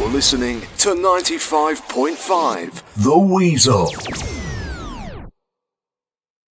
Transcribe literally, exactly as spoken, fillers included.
You're listening to ninety-five point five The Weasel.